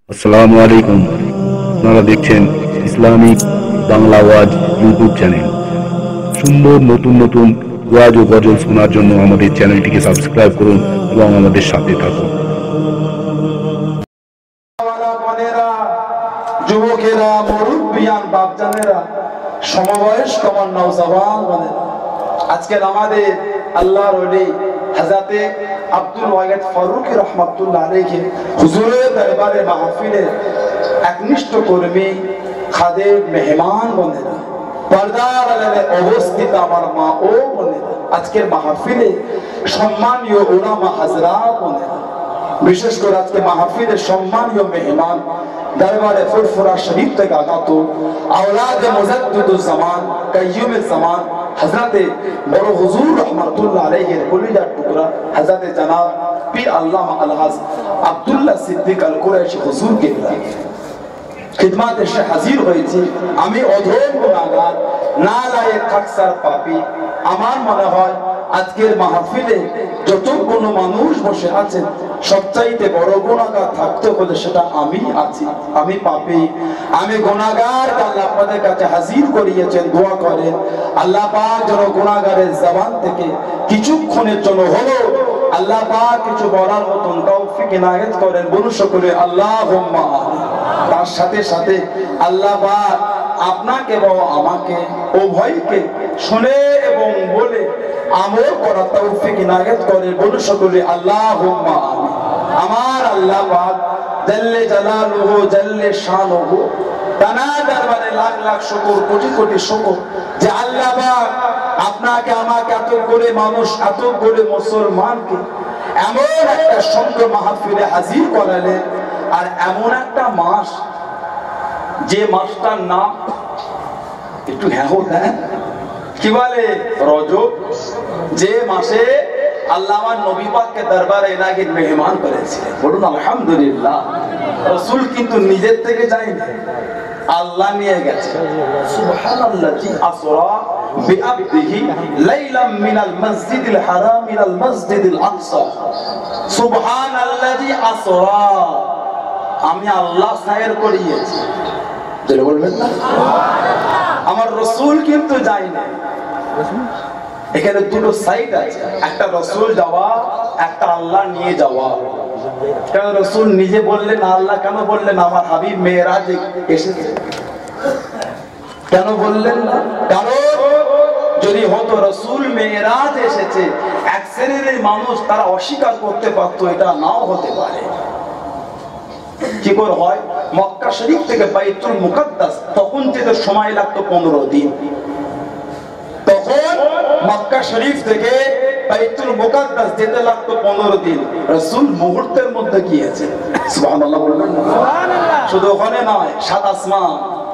আসসালামু আলাইকুম। আপনারা দেখছেন ইসলামিক বাংলা ওয়াজ ইউটিউব চ্যানেল। সুন্দর নতুন নতুন ওয়াজ ও গজল শোনার জন্য আমাদের চ্যানেলটিকে সাবস্ক্রাইব করুন এবং আমাদের সাথে থাকুন। যুবকেরা, মুরব্বিয়ান, বাপজানেরা, সমবয়স্ক আমার নওজওয়ান বোনেরা, আজকের আমাদের আল্লাহর ওলি হযরতে আব্দুল ওয়াহিদ ফারুকী রাহমাতুল্লাহ আলাইহি হুজুরের দরবারে মাহফিলের একনিষ্ঠ কর্মী, খাদেম, মেহমান বোনেরা, পর্দার আড়ালে অবস্থিত আমার মা ও বোনেরা, আজকের মাহফিলে সম্মানীয় উলামা হযরত বোনেরা, বিশেষ করে আজকে মাহফিলের সম্মানীয় মেহমান দরবারে ফুরফুরা শরীফ থেকে আগত আওলাদে মুজাদ্দিদুজ জামান কাইয়ুমুজ জামান হযরতে বড় হুজুর রাহমাতুল্লাহ আলাইহির কলিজার টুকরা হযরতে জনাব পীর আল্লামা আলহাজ আব্দুল্লাহ সিদ্দিক আল কুরাইশি হুজুর কে খিদমতে এসে হাজির হয়েছি। আমি অধম গুনাহগার, নালায়েক, আকসার পাপী। আমার মনে হয় আজকের মাহফিলে যতগুলো মানুষ বসে আছেন সবচাইতে বড় গুনাহগার থাকতে হলে সেটা আমি আছি। আমি পাপী, আমি গুনাহগার। আল্লাহ আপনাদের কাছে হাজির করিয়েছেন, দোয়া করেন আল্লাহ পাক যেন গুনাহগারের জবান থেকে কিছুক্ষণের জন্য হলো আল্লাহ পাক কিছু বলার মতন তৌফিক ইনায়েত করেন। বলুন সকলে আল্লাহুম্মা আমিন। তার সাথে সাথে আল্লাহ পাক আপনাকে এবং আমাকে উভয়কে শুনে এবং বলে আমল করার তৌফিক ইনায়েত করেন। বলুন সকলে আল্লাহুম্মা আমিন। আমার আল্লাহ পাক জাল্লে জালালুহু জাল্লে শানুহু তানা দরবারে লাখ লাখ শুকর, কোটি কোটি শুকর যে আল্লাহ পাক আপনাকে আমাকে এত করে মানুষ, এত করে মুসলমানকে এমন একটা সুন্দর মাহফিলে হাজির করালেন। আর এমন একটা মাস, যে মাসটার নাম একটু কি বলে রজব, যে মাসে আল্লাহ আমার নবী পাককে দরবারে এলাহির মেহমান করেছিলেন। বলুন আলহামদুলিল্লাহ। রাসূল কিন্তু নিজের থেকে যায়নি, আল্লাহ নিয়ে গেছে। সুবহানাল্লাযী আসরা বিআবদিহি লাইলাম মিনাল মসজিদিল হারাম ইলাল মসজিদিল আকসা। সুবহানাল্লাযী আসরা, আমি আল্লাহ সায়ের করিয়েছি। জোরে বলবেন না সুবহানাল্লাহ। আমার রাসূল কিন্তু যায়নি। এখানে দুটো সাইড আছে, একটা রাসূল যাওয়া, একটা আল্লাহ নিয়ে যাওয়া। কেন রাসূল নিজে বললেন না? আল্লাহ কেন বললেন আমার হাবিব মেরাজে এসেছে? কেন বললেন না? কারণ যদি হতো রাসূল মেরাজ এসেছে, এক শ্রেণীর মানুষ তারা অস্বীকার করতে পারত, এটা নাও হতে পারে। কি করে হয়? মক্কা শরীফ থেকে বাইতুল মুকাদ্দাস তখন যেতে সময় লাগতো 15 দিন। তখন মক্কা শরীফ থেকে বাইতুল মুকাদ্দাস যেতে লাগতো 15 দিন। রাসূল মুহূর্তের মধ্যে গিয়েছে। সুবহানাল্লাহ বলবেন না সুবহানাল্লাহ। শুধু ওখানে নয়, সাত আসমান,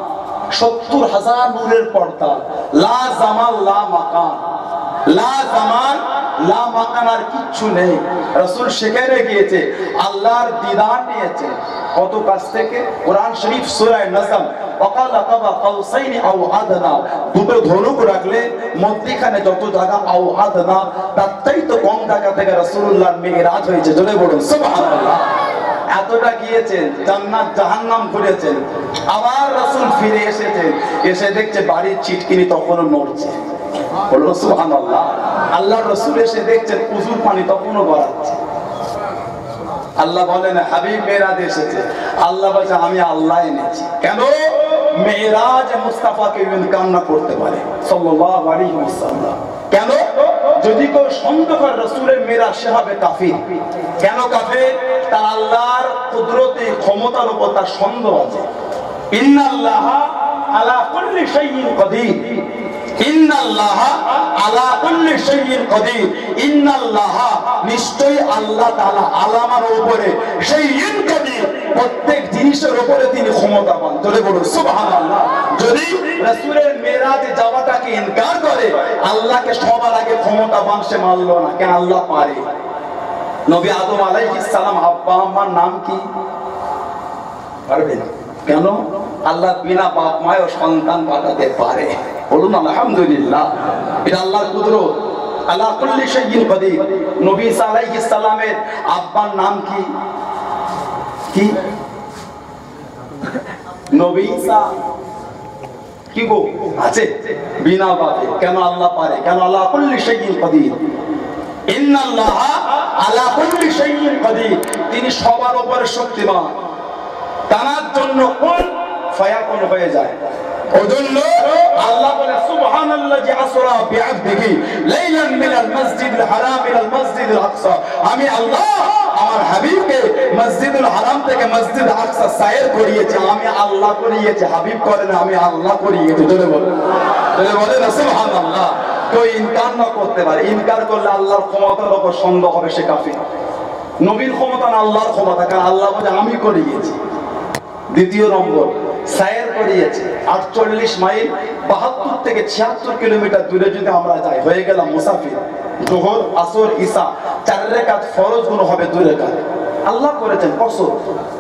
70,000 নূরের পর্দা, লা জামাল লা মাকান, লা জামান লা মাকান, আর কিচ্ছু নেই। রাসূল সেখানে গিয়েছে, আল্লাহর দিদার নিয়েছে। কত কাছ থেকে? কোরআন শরীফ সূরা নজম ওয়াকালা কাবা কাউসাইনি আও আদনা, দুটো ধনুক রাখলে মধ্যখানে যত জায়গা আও আদনা, তার চাইতে কম জায়গা থেকে রাসূলুল্লাহর মেরাজ হয়েছে। জোরে বলুন সুবহানাল্লাহ। এতটা গিয়েছেন, জান্নাত জাহান্নাম ঘুরেছেন। আবার রাসূল ফিরে এসেছেন, এসে দেখছে বাড়ির চিটকিনি তখনও নড়ছে। বলুন সুবহানাল্লাহ। আল্লাহর রাসূল এসে দেখছেন উযুর পানি তখনও গড়াচ্ছে। আল্লাহ বলেন হাবিব মেরাজ এসেছে। আল্লাহ বলছে আমি আল্লাহ এনেছি। কেন? মেরাজ মুস্তাফাকে কান্না করতে পারে সাল্লাল্লাহু আলাইহি ওয়াসাল্লাম। কেন? যদি কেউ সন্দেহ করে রাসূলের মেরাজ, সে হবে কাফির। কেন কাফির? তার আল্লাহর কুদরতে, ক্ষমতার উপর তার সন্দেহ আছে। ইন্নাল্লাহা আলা কুল্লি শাইইন কাদির, ইন্নাল্লাহা আলা কুল্লি শাইইন কাদির, ইন্নাল্লাহা নিশ্চয়ই আল্লাহ তাআলা আলামার উপরে শাইইন কাদির, প্রত্যেক জিনিসের উপরে তিনি ক্ষমতাবান। জোরে বলুন সুবহানাল্লাহ। যদি রাসূলের মেরাজে যাওয়াটাকে ইনকার করে, আল্লাহকে সবার আগে ক্ষমতাবান সে মানলো না। কেন? আল্লাহ পারে। নবী আদম আলাইহিস সালাম আব্বা আম্মার নাম কি পারবেন? কেন? আল্লাহ বিনা বাপ মায়ের সন্তান পাঠাতে পারে। বলুন আলহামদুলিল্লাহ। এটা আল্লাহর কুদরত। আলা কুল্লি শাইইন কাদির। নবী ঈসা আলাইহিস সালামের আব্বার নাম কি? কি নবী ঈসা কি গো আছে বিনা বাদে? কেন আল্লাহ পারে? কেন আল্লাহ কুল্লি শাইইন কাদির, ইন্নাল্লাহা আলা কুল্লি শাইইন কাদির, তিনি সবার উপরে শক্তিমান। তার জন্য কোন ফায়াকুন হয়ে যায়। ওজন্য আল্লাহ বলে সুবহানাল্লাযী আসরা বিআবদিহি লাইলান মিনাল মাসজিদিল হারাম ইলাল মাসজিদিল আকসা, আমি আল্লাহ আমার হাবিবকে মসজিদুল হারাম থেকে মসজিদ আকসা সায়ের করিয়েছি। আমি আল্লাহ করিয়েছি, হাবিব করে না, আমি আল্লাহ করিয়েছি। জোরে বলেন না সুবহানাল্লাহ। কেউ ইনকার না করতে পারে, ইনকার করলে আল্লাহর ক্ষমতার উপর সন্দেহ হবে, সে কাফির। নবীর ক্ষমতা না আল্লাহর ক্ষমতা, কারণ আল্লাহ বলে আমি করিয়েছি। দ্বিতীয় নম্বর সায়ের করিয়েছে 48 মাইল 72 থেকে 76 কিলোমিটার দূরে যদি আমরা যাই হয়ে গেলাম মুসাফির। যোহর আসর ঈশা 4 রাকাত ফরজ গুলো হবে 2 রাকাত। আল্লাহ করেছেন কসর,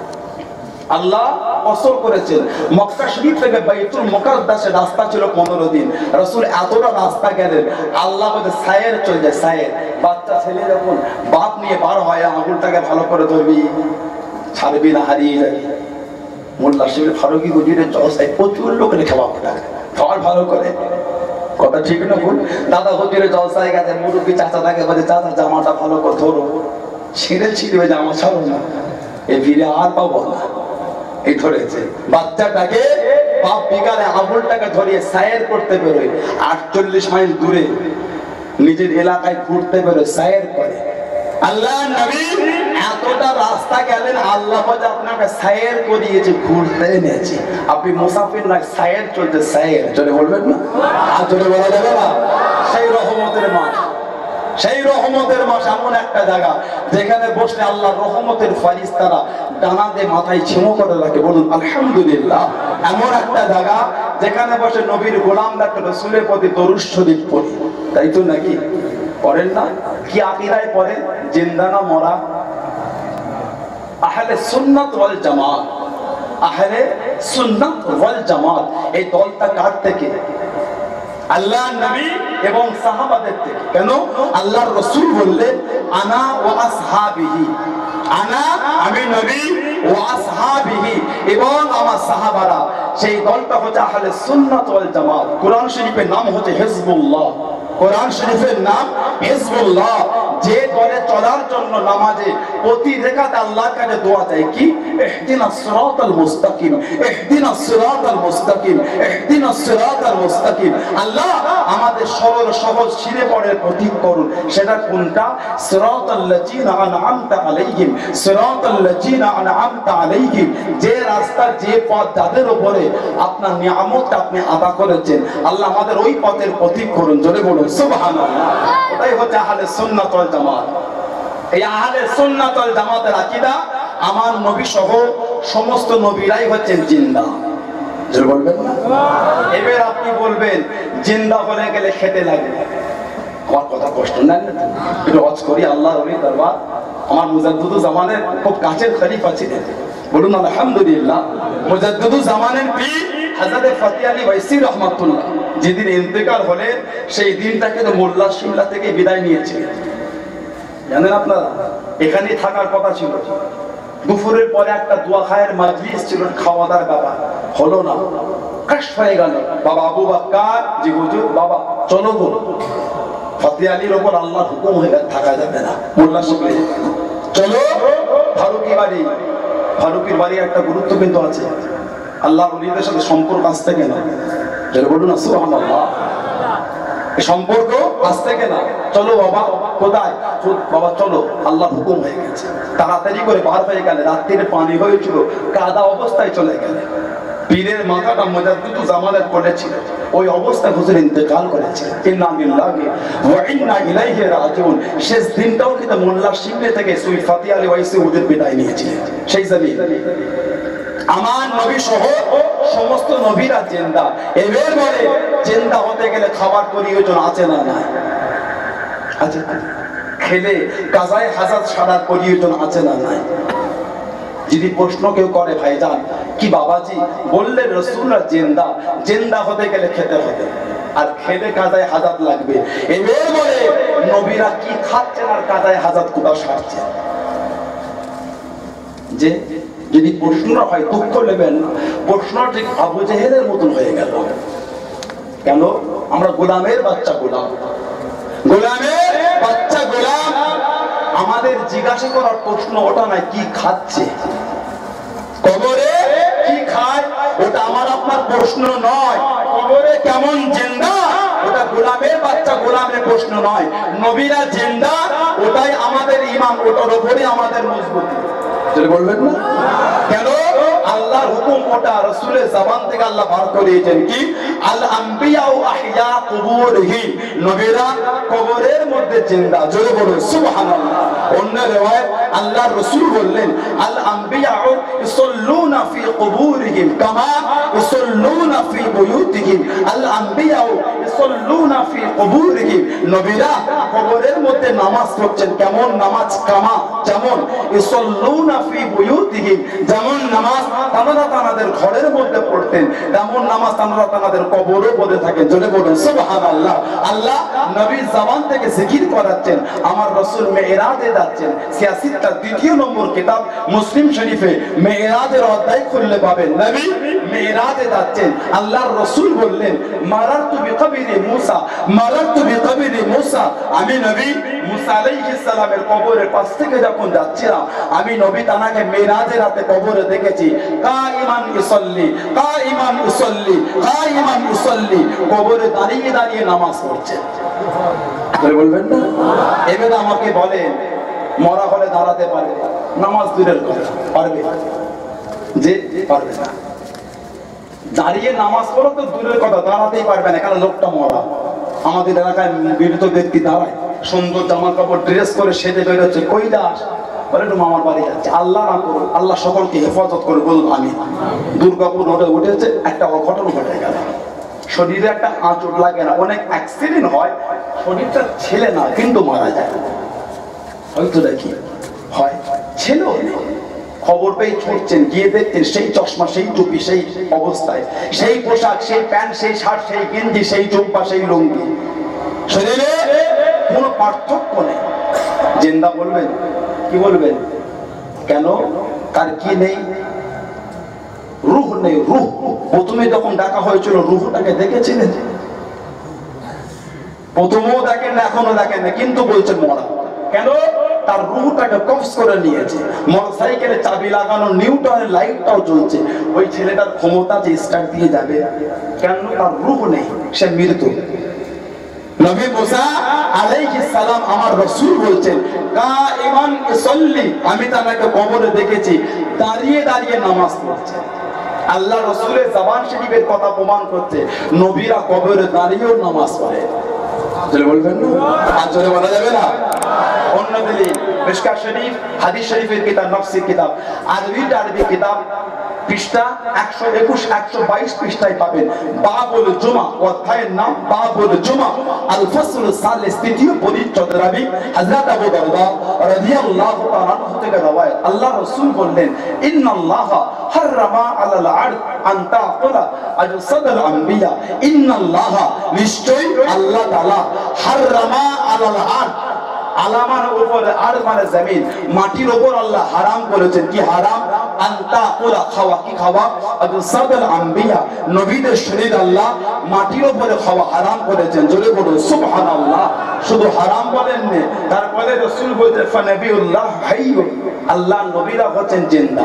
আল্লাহ কসর করেছেন। মক্কা শরীফ থেকে বাইতুল মুকাদ্দাসের রাস্তা ছিল 15 দিন। রাসূল এতটা রাস্তা গেলেন, আল্লাহ বলে সায়ের চলে যায়। সায়ের বাচ্চা ছেলে যখন বাপ নিয়ে বার হয়, আঙুলটাকে ভালো করে ধরবি, ছাড়বি না, হারিয়ে যাবি। মোল্লা শিবির ফারুকি হুজুরের জলসায় প্রচুর লোকের খাওয়ার ভালো করে, কথা ঠিক না ভুল? দাদা হুজুরের জলসায় গেছে, মুরব্বী চাচা তাকে বলে চাচা জামাটা ভালো করে ধরো, ছিঁড়বে জামা ছাড়ো না, এ ভিড়ে আর পাবো না। এই ধরেছে বাচ্চাটাকে বাপ বিকালে আঙুলটাকে ধরিয়ে সায়ের করতে বেরোয়, 48 মাইল দূরে নিজের এলাকায় ঘুরতে বেরোয়, সায়ের করে। আল্লাহ নবী এতটা রাস্তা গেলেন, আল্লাহ বলে আপনাকে সায়ের করিয়েছে, ঘুরতে এনেছে। আপনি মুসাফির না, সায়ের চলছে, সায়ের। জোরে বলবেন না? আর জোরে বলা যাবে না? সেই রহমতের মাস, সেই রহমতের মাস এমন একটা জায়গা যেখানে বসলে আল্লাহর রহমতের ফারিস্তারা ডানা দিয়ে মাথায় ছিমো করে রাখে। বলুন আলহামদুলিল্লাহ। এমন একটা জায়গা যেখানে বসে নবীর গোলামরা রাসূলের প্রতি দরুদ শরীফ পড়ে, তাই তো নাকি? পড়েন না? কি আকীদায় পড়েন? জিন্দা না মরা? আহলে সুন্নাত ওয়াল জামাত, আহলে সুন্নাত ওয়াল জামাত, এই দলটা কার থেকে? আল্লাহর নবী এবং সাহাবাদের থেকে। কেন? আল্লাহর রাসূল বললেন আনা ওয়া আসহাবিহি, আনা আমি নবী, ওয়া আসহাবিহি এবং আমার সাহাবারা। সেই দলটা হচ্ছে আহলে সুন্নাত ওয়াল জামাত। কোরআন শরীফের নাম হচ্ছে হিজবুল্লাহ, কোরআন শরীফের নাম হিজবুল্লাহ। যে দলে চলার জন্য নামাজে প্রতি রাকাতে আল্লাহর কাছে দোয়া চাই, কি? ইহদিনাস সিরাতাল মুস্তাকিম, ইহদিনাস সিরাতাল মুস্তাকিম, ইহদিনাস সিরাতাল মুস্তাকিম। আল্লাহ আমাদের সরল সহজ সিনে পড়ে প্রতীক করুন। সেটা কোনটা? সিরাতাল লাযিনা আনআমতা আলাইহিম, সিরাতাল লাযিনা আনআমতা আলাইহিম। যে রাস্তা, যে পথ যাদের উপরে আপনার নিয়ামত আপনি আদা করেছেন, আল্লাহ আমাদের ওই পথের প্রতীক করুন। জোরে বলুন সুবহানাল্লাহ। ওটাই হচ্ছে আহলে সুন্নাত ওয়াল জামাত। এই আহলে সুন্নাত ওয়াল জামাতের আকীদা, আমার নবী সহ সমস্ত নবীরাই হচ্ছেন জিন্দা। জোরে বলবেন না? এবার আপনি বলবেন জিন্দা হয়ে গেলে খেতে লাগে। আমার কথা কষ্ট নেন না, একটু ওয়াজ করি। আল্লাহর ওলি দরবার, আমার মুজাদ্দিদুজ জামানের খুব কাছের খলিফা ছিলেন। বলুন আলহামদুলিল্লাহ। মুজাদ্দিদুজ জামানের পীর হযরত ফতি আলী ওয়াইসি রাহমাতুল্লাহ যেদিন ইন্তেকাল হলেন, সেই দিনটাকে তো মোল্লা শিমলা থেকে বিদায় নিয়েছিলেন। জানেন আপনারা, এখানেই থাকার কথা ছিল। দুপুরের পরে একটা দোয়া খায়ের মাজলিস ছিল, খাওয়া দাওয়ার ব্যাপার হলো না, ক্রাশ হয়ে গেল। বাবা আবু বকর জি হুজুর, বাবা চলো গো। ফতি আলীর ওপর আল্লাহর হুকুম হয়ে গেছে, থাকা যাবে না। মোল্লা শিমলা চলো ফারুকি বাড়ি। ফারুকির বাড়ি একটা গুরুত্ব কিন্তু আছে, আল্লাহর ওলিদের সাথে সম্পর্ক আসতে কেন? যেটা বলুন না সুবহানাল্লাহ। এই সম্পর্ক আসতে কেন? চলো বাবা। কোথায়? বাবা চলো, আল্লাহর হুকুম হয়ে গেছে। তাড়াতাড়ি করে বার হয়ে গেলে, রাত্রিরে পানি হয়েছিল, কাদা অবস্থায় চলে গেলে। পীরের মাথাটা মুজাদ্দিদুজ জামানের পড়েছিল, ওই অবস্থায় হুজুর ইন্তেকাল করেছিলেন। ইন্না লিল্লাহি ওয়া ইন্না ইলাইহি রাজিউন। শেষ দিনটাও কিন্তু মোল্লা শিমলা থেকে সুই ফতি আলী ওয়াইসি হুজুর বিদায় নিয়েছিলেন। সেই জমিন আমার নবী সহ সমস্ত নবীরা জিন্দা। এবার বলে জিন্দা হতে গেলে খাবার প্রয়োজন আছে না নাই? আছে। খেলে কাজায়ে হাজাত সারার প্রয়োজন আছে না নাই? যদি প্রশ্ন কেউ করে ভাইজান কি বাবাজি বললে রাসূলুল্লাহ জিন্দা, জিন্দা হতে গেলে খেতে হবে, আর খেলে কাজায়ে হাজাত লাগবে। এবার বলে নবীরা কি খাচ্ছেন আর কাজায়ে হাজাত কোথা সারছেন? যে যদি প্রশ্ন হয় দুঃখ নেবেন না, প্রশ্ন ঠিক আবু জেহেলের মতন হয়ে গেল। কেন? আমরা গোলামের বাচ্চা, গোলামের বাচ্চা গোলাম। আমাদের জিজ্ঞাসা করার প্রশ্ন ওটা নয় কি খাচ্ছে, কবরে কি খায় ওটা আমার আপনার প্রশ্ন নয়। কবরে কেমন জিন্দা ওটা গোলামের বাচ্চা গোলামের প্রশ্ন নয়। নবীরা জিন্দা ওটাই আমাদের ঈমান, ওটার উপরে আমাদের মজবুতি। বলবেন না কেন? আল্লাহর হুকুম ওটা, রাসূলের জবান থেকে আল্লাহ বার করিয়েছেন কি আল আম্বিয়াউ আহইয়া কুবুরহিম, নবীরা কবরের মধ্যে জিন্দা। জোরে বলুন সুবহানাল্লাহ। অন্য riwayat আল্লাহর রাসূল বললেন আল আম্বিয়াউ ইসাল্লুনা ফি কুবুরহিম কামা ইসাল্লুনা ফি বুয়ুতিহিম। আল আম্বিয়াউ ইসাল্লুনা ফি কুবুরহিম, নবীরা কবরের মধ্যে নামাজ পড়ছেন। কেমন নামাজ? কামা, যেমন ইসাল্লুনা ফি বুয়ুতিহিম, যেমন নামাজ তারা তাদের ঘরের মধ্যে পড়তেন, তেমন নামাজ তারা তাদের কবরও পড়ে থাকেন। জোরে বলুন সুবহানাল্লাহ। আল্লাহ নবীর জবান থেকে জিকির করাচ্ছেন। আমার রাসূল মেরাজে যাচ্ছেন, সিয়াসিতটা 2 নম্বর কিতাব মুসলিম শরীফে মেরাজের অধ্যায় খুললে পাবেন। নবী মেরাজে যাচ্ছেন, আল্লাহর রাসূল বললেন মারারতু বিকবরি মুসা, মারারতু বিকবরি মুসা, আমি নবী মুসা আলাইহিস সালামের কবরের পাশ থেকে যখন যাচ্ছিলাম, আমি নবী তানাকে মেরাজের রাতে কবরে দেখেছি। কাইমান ইসাল্লি, কাইমান ইসাল্লি, কাইমান ইসাল্লি, কবরে দাঁড়িয়ে দাঁড়িয়ে নামাজ পড়ছেন। বলবেন না? এবারে আমাকে বলেন মরা হলে দাঁড়াতে পারে, নামাজ দূরের কথা পারবে যে পারবে না। দাঁড়িয়ে নামাজ পড়ো তো দূরের কথা, দাঁড়াতেই পারবে না, কারণ লোকটা মরা। আমাদের এলাকায় বিরত ব্যক্তি দাঁড়ায়, সুন্দর জামা কাপড় ড্রেস করে সেজে বেরোচ্ছে, কই যাস? বলে একটু মামার বাড়ি যাচ্ছে। আল্লাহ না করুন, আল্লাহ সকলকে হেফাজত করে বলুন আমি। দুর্গাপুর রোডে উঠেছে, একটা অঘটন ঘটে গেল। শরীরে একটা আঁচড় লাগে না, অনেক অ্যাক্সিডেন্ট হয়, শরীরটা ছেলে না কিন্তু মারা যায়। হয়তো দেখি হয় ছেলেও নেই, খবর পেয়ে ছুটছেন, গিয়ে দেখছেন সেই চশমা, সেই টুপি, সেই অবস্থায়, সেই পোশাক, সেই প্যান্ট, সেই শার্ট, সেই গেঞ্জি, সেই জুব্বা, সেই লুঙ্গি, শরীরে কোনো পার্থক্য নেই। জিন্দা বলবেন? কি বলবেন? কেন? তার কি নেই? রূহ নেই। রূহ প্রথমে যখন ডাকা হয়েছিল রূহটাকে দেখেছিলেন? প্রথমেও দেখেন না, এখনো দেখেন না, কিন্তু বলছেন মরা। কেন? তার রূহটাকে কবজ করে নিয়েছে। মোটরসাইকেলে চাবি লাগানো, নিউটনের লাইটটাও জ্বলছে, ওই ছেলেটার ক্ষমতা যে স্টার্ট দিয়ে যাবে, কেন? তার রূহ নেই, সে মৃত। নবী মুসা আলাইহিস সালাম আমার রাসূল বলছেন কাইমান ইসাল্লি, আমি তাকে কবরে দেখেছি দাঁড়িয়ে দাঁড়িয়ে নামাজ পড়ছে। আল্লাহ রাসূলের জবান শরীফের কথা প্রমাণ করছে, নবীরা কবরে দাঁড়িয়েও নামাজ পড়ে। চলে বলবেন না? আর চলে বলা যাবে না? অন্য দলিল মিশকাত শরীফ, হাদিস শরীফের কিতাব, নফসির কিতাব, আরবি কিতাব, পৃষ্ঠা 121 122 পৃষ্ঠায় পাবেন। বাবুল জুমা, অধ্যায়ের নাম বাবুল জুমা, আল ফাসল সালিস, তৃতীয় পরিচ্ছদ। রাবি হযরত আবু দারদা রাদিয়াল্লাহু তাআলা আনহু থেকে রওয়ায়াত, আল্লাহ রাসূল বললেন ইন্নাল্লাহা হারামা আলাল আরদ আন তাকুলা আজসাদুল আম্বিয়া, ইন্নাল্লাহা, নিশ্চয় আল্লাহ তাআলা, হারামা আলাল আরদ, আলামার উপরে, আর মানে জমিন, মাটির উপর আল্লাহ হারাম করেছেন। কি হারাম? আনতা ওরা খাওয়া। কি খাওয়া? আজসাদুল আম্বিয়া, নবীদের শরীর আল্লাহ মাটির উপরে খাওয়া হারাম করেছেন। জোরে বলুন সুবহানাল্লাহ। শুধু হারাম বলেন না, তারপরে রাসূল বলতে ফানাবিউল্লাহ হাইয়ুন, আল্লাহ নবীরা হচ্ছেন জিন্দা।